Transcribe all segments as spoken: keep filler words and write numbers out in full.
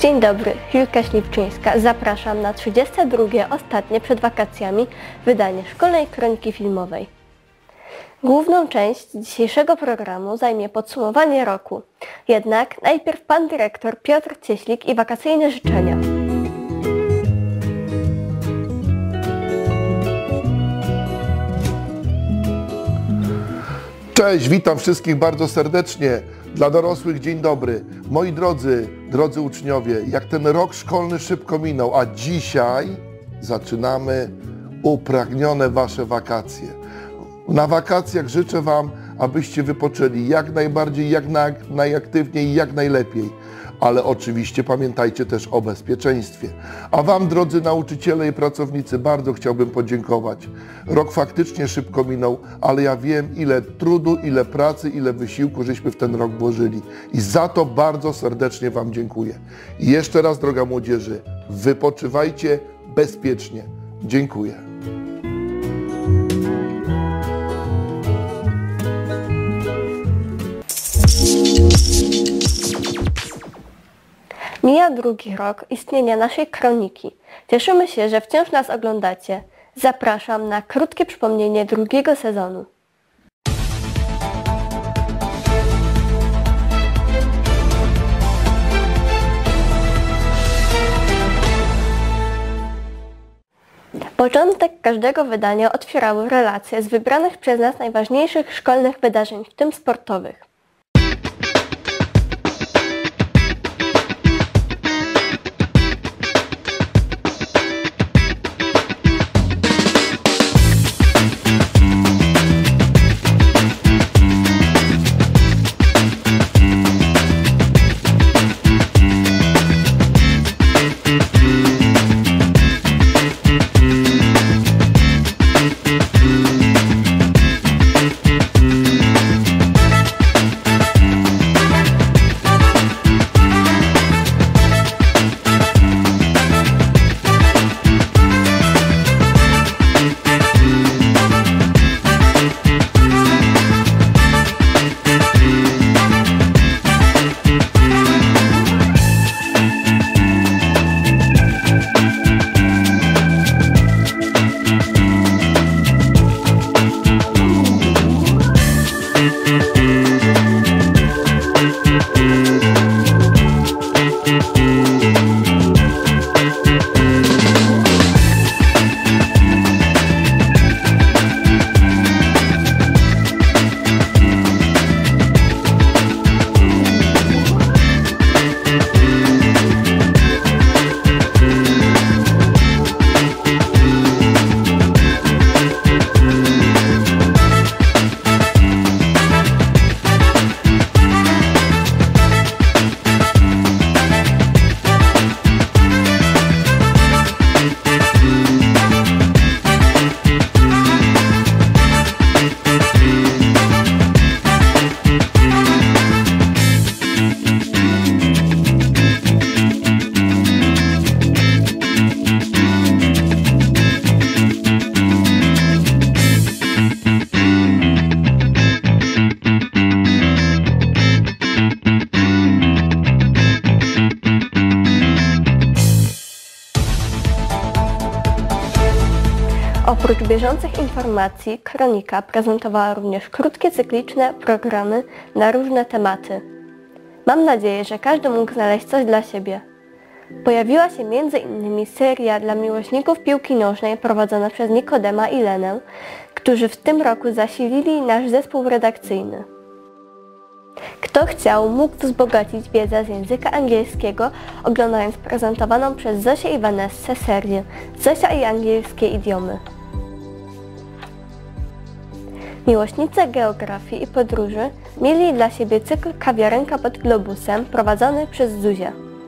Dzień dobry, Julka Śliwczyńska. Zapraszam na trzydzieste drugie, ostatnie przed wakacjami, wydanie Szkolnej Kroniki Filmowej. Główną część dzisiejszego programu zajmie podsumowanie roku. Jednak najpierw pan dyrektor Piotr Cieślik i wakacyjne życzenia. Cześć, witam wszystkich bardzo serdecznie. Dla dorosłych dzień dobry. Moi drodzy, drodzy uczniowie, jak ten rok szkolny szybko minął, a dzisiaj zaczynamy upragnione wasze wakacje. Na wakacjach życzę wam, abyście wypoczęli jak najbardziej, jak na, najaktywniej i jak najlepiej. Ale oczywiście pamiętajcie też o bezpieczeństwie. A wam, drodzy nauczyciele i pracownicy, bardzo chciałbym podziękować. Rok faktycznie szybko minął, ale ja wiem, ile trudu, ile pracy, ile wysiłku żeśmy w ten rok włożyli. I za to bardzo serdecznie wam dziękuję. I jeszcze raz, droga młodzieży, wypoczywajcie bezpiecznie. Dziękuję. Mija drugi rok istnienia naszej kroniki. Cieszymy się, że wciąż nas oglądacie. Zapraszam na krótkie przypomnienie drugiego sezonu. Początek każdego wydania otwierały relacje z wybranych przez nas najważniejszych szkolnych wydarzeń, w tym sportowych. Oprócz bieżących informacji, Kronika prezentowała również krótkie, cykliczne programy na różne tematy. Mam nadzieję, że każdy mógł znaleźć coś dla siebie. Pojawiła się między innymi seria dla miłośników piłki nożnej prowadzona przez Nikodema i Lenę, którzy w tym roku zasilili nasz zespół redakcyjny. Kto chciał, mógł wzbogacić wiedzę z języka angielskiego, oglądając prezentowaną przez Zosię i Vanessę serię Zosia i angielskie idiomy. Miłośnicy geografii i podróży mieli dla siebie cykl Kawiarenka pod globusem prowadzony przez Zuzię.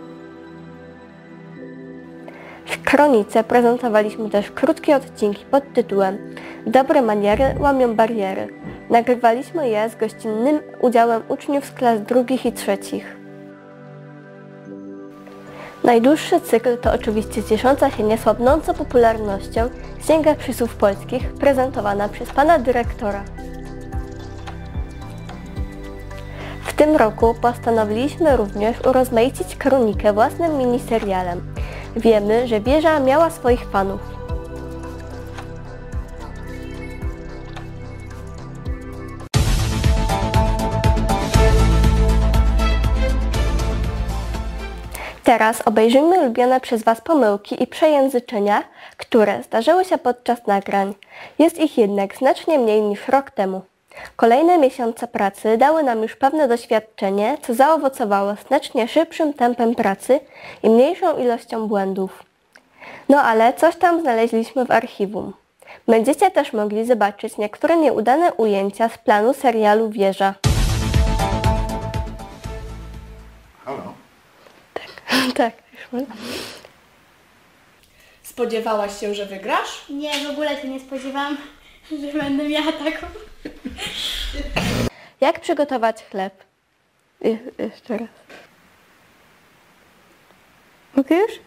W Kronice prezentowaliśmy też krótkie odcinki pod tytułem Dobre maniery łamią bariery. Nagrywaliśmy je z gościnnym udziałem uczniów z klas drugich i trzecich. Najdłuższy cykl to oczywiście ciesząca się niesłabnącą popularnością Księga Przysłów Polskich, prezentowana przez pana dyrektora. W tym roku postanowiliśmy również urozmaicić Kronikę własnym miniserialem. Wiemy, że wieża miała swoich fanów. Teraz obejrzyjmy ulubione przez Was pomyłki i przejęzyczenia, które zdarzyły się podczas nagrań. Jest ich jednak znacznie mniej niż rok temu. Kolejne miesiące pracy dały nam już pewne doświadczenie, co zaowocowało znacznie szybszym tempem pracy i mniejszą ilością błędów. No ale coś tam znaleźliśmy w archiwum. Będziecie też mogli zobaczyć niektóre nieudane ujęcia z planu serialu Wieża. Halo? Tak. Spodziewałaś się, że wygrasz? Nie, w ogóle się nie spodziewałam, że będę miała taką. Jak przygotować chleb? Je jeszcze raz. Mogę już?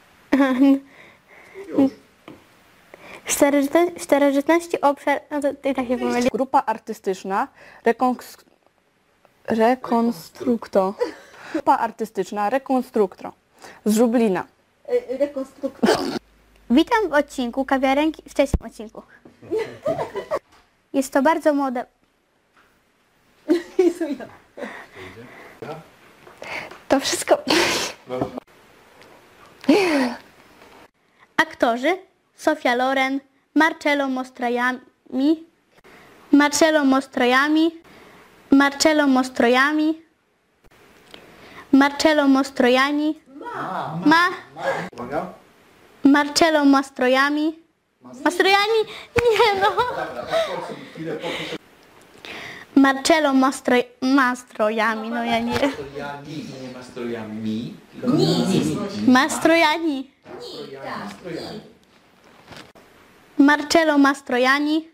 W starożytności, w starożytności obszar... No to i tak się pomyli. Grupa artystyczna rekonstru... Rekonstrukto. Grupa artystyczna Rekonstruktro z Lublina. Witam w odcinku kawiarenki, w wcześniejszym odcinku. Jest to bardzo młoda... To wszystko... Aktorzy Sofia Loren, Marcello Mostrojami, Marcello Mostrojami, Marcello Mostrojami, Marcello Mostrojani, Ma, Marcello Mastrojami, Mastrojani, nie no, Marcello Mastroj, Mastrojami, no ja nie, Mastrojani, nie Mastrojami, Mastrojani, Marcello Mastrojani.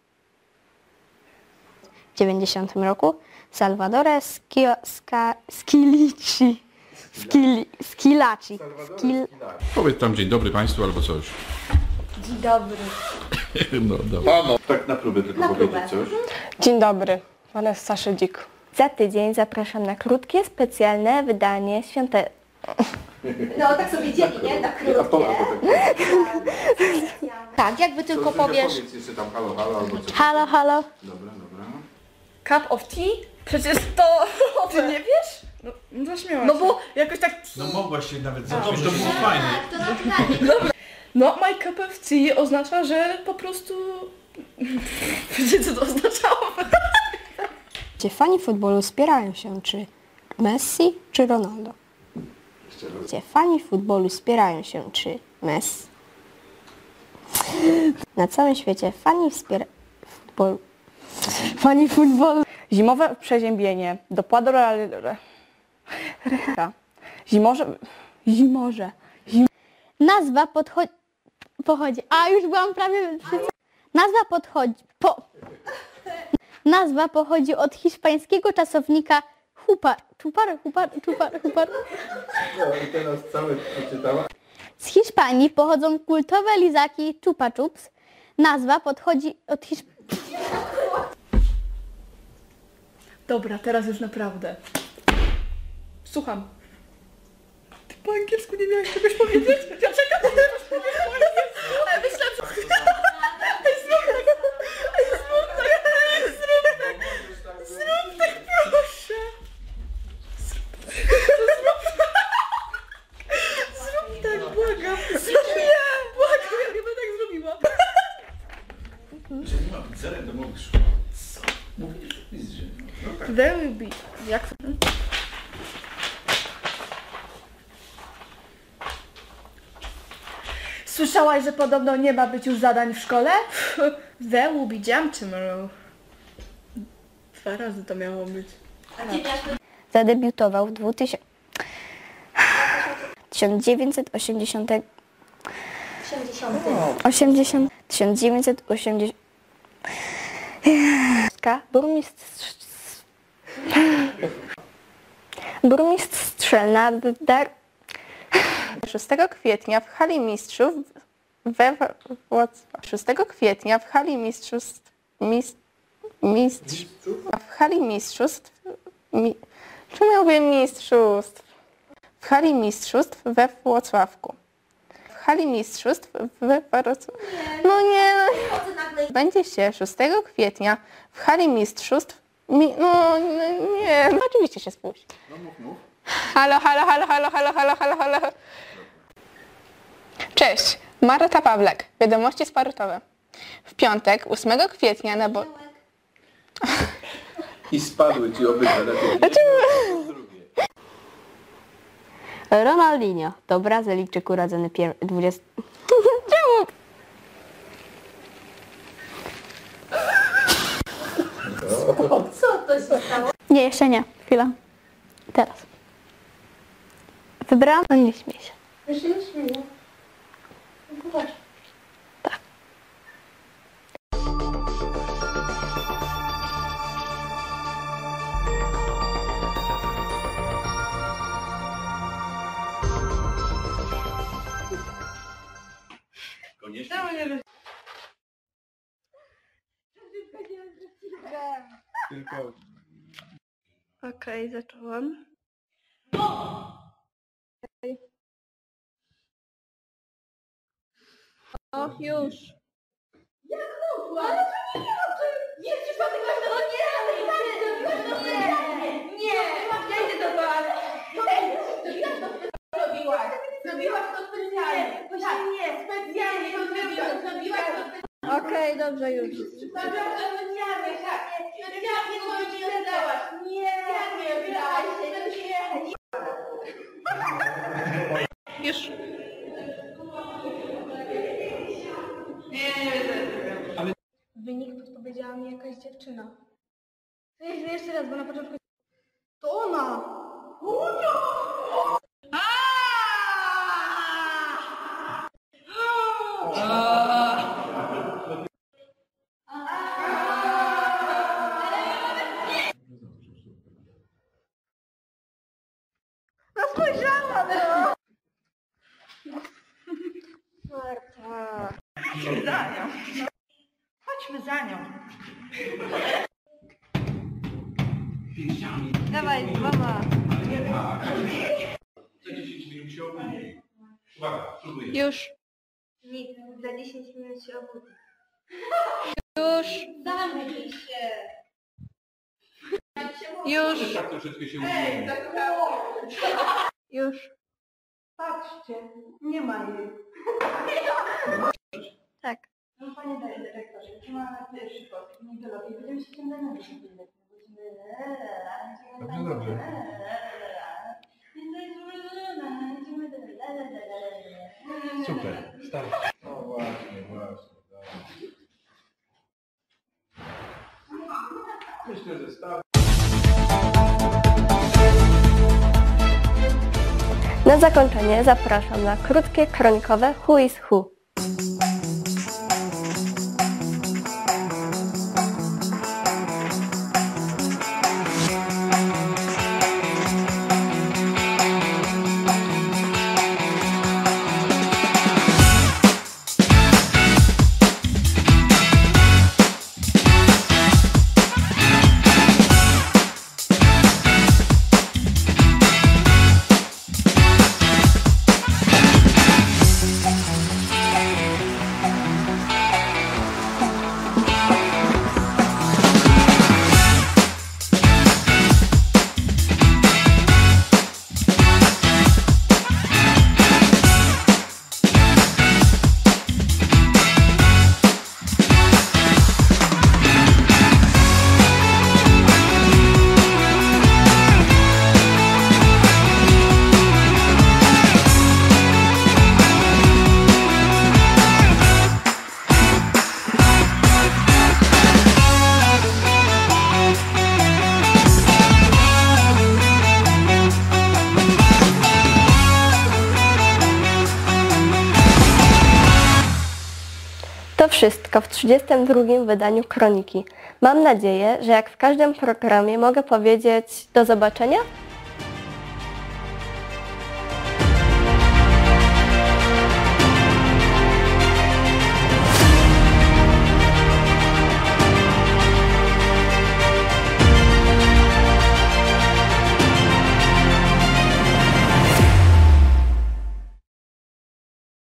W dziewięćdziesiątym roku Salvatore Schio, Ska, Schilici, Schili, Schillaci, Schil, Powiedz tam dzień dobry Państwu albo coś. Dzień dobry. No dobra. Tak na próbę tylko powiedzieć coś. Dzień dobry. Vanessa Szydzik. Za tydzień zapraszam na krótkie, specjalne wydanie świąte... No tak sobie dzieli, nie? Na krótkie. Tak, jakby tylko powiesz... Powiedz jeszcze tam halo, halo albo coś. halo, halo. Dobra, dobra. Cup of tea? Przecież to... Ty nie wiesz? No, zaśmiałaś No bo jakoś tak... No mogłaś się nawet zacząć, to było fajne. To naturalnie. No, my cup of tea oznacza, że po prostu... Wiecie, co to oznaczało? Gdzie fani futbolu spierają się, czy Messi, czy Ronaldo? Gdzie fani futbolu spierają się, czy Messi? Na całym świecie fani wspiera futbolu. Fani futbolu. Zimowe przeziębienie dopadło... Zimorze... Zimorze... Nazwa podchodzi... pochodzi... A, już byłam prawie... Nazwa podchodzi... Po... Nazwa pochodzi od hiszpańskiego czasownika hupar, czupar, hupar, czupar, hupar. I teraz całe przeczytała. Z Hiszpanii pochodzą kultowe lizaki chupa chups. Nazwa podchodzi od Hiszp... Dobra, teraz już naprawdę. Słucham. Ty po angielsku nie miałeś czegoś powiedzieć? Ja czekam, że teraz powiesz po angielsku. Ale myślałam, że... Ej, zrób tak. Ej, zrób tak. Ej, zrób tak. Zrób tak, proszę. Zrób tak. Zrób tak, błagam. Zrób nie. Błagam, ja nie będę tak zrobiła. Jeżeli nie ma pizzerem, to mówisz. Co? Mówisz w pizzerze. No tak. There will be. Jak to? Słyszałaś, że podobno nie ma być już zadań w szkole? There will be jam tomorrow. Dwa razy to miało być. Zadebiutował w tysiąc dziewięćset osiemdziesiątym... osiemdziesiąt... tysiąc dziewięćset osiemdziesiąt... Burmistrz... Burmistrz Strzelna dar... szóstego kwietnia w hali mistrzów we Wrocławiu. szóstego kwietnia w hali mistrzostw... Mistrz, mistrz, w hali mistrzostw... Mi, Szumiałby mistrzostw. W hali mistrzostw we Włocławku. W hali mistrzostw we Wrocławiu. No nie, no. Będzie się szóstego kwietnia w hali mistrzostw. Mi, no, no nie, no oczywiście się spuści. No mów, mów. Halo, halo, halo, halo, halo, halo, halo, halo. Cześć, Marta Pawlek, wiadomości sportowe. W piątek, ósmego kwietnia na bo... I spadły ci obydwa. Ronaldinho to Brazylijczyk urodzony dwudziestego... Czemu? Co to się stało? Nie, jeszcze nie. Chwila. Teraz. Wybrałam... No nie śmiej się. Już nie śmieję. Zobacz. Tak. Koniecznie. Tylko... Okej, zaczęłam. O, już. Jak mogła? Ale to nie nie nie przypadek no nie, ale i tak zrobiłaś to nie. Nie, ja idę do was. Jak to zrobiłaś? Zrobiłaś to specjalnie. Tak, nie, specjalnie to zrobiłaś. Zrobiłaś to specjalnie. Okej, dobrze, już. Zrobiłaś to specjalnie, tak. Specjalnie to nie dałaś. Nie, nie, wydałaś się. Nie. Już. Wynik podpowiedziała mi jakaś dziewczyna. To jeszcze, jeszcze raz, bo na początku... To ona! No spojrzałam, no! Marta. Za nią. Chodźmy za nią. Dawaj, mama. Za dziesięć minut się obudzi. Uwaga, spróbuję. Już. Nic, za dziesięć minut się obudzi. Już. Zamknij się! Już. Tak troszeczkę się udzieli. Już. Patrzcie, nie ma jej. Tak. No panie dyrektorze, czy ma pierwszy post, nie biologii, będziemy się tym zajmować. Dobrze, dobrze. Super, start. No właśnie, właśnie. Myślę, że start. Na zakończenie zapraszam na krótkie kronikowe Who is Who. To wszystko w trzydziestym drugim wydaniu Kroniki. Mam nadzieję, że jak w każdym programie mogę powiedzieć do zobaczenia